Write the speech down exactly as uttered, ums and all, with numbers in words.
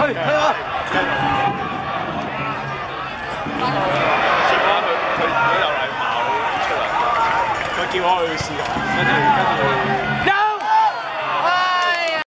去去啊！ 結果佢佢如果有禮貌出嚟，佢叫我去試下，跟住跟住。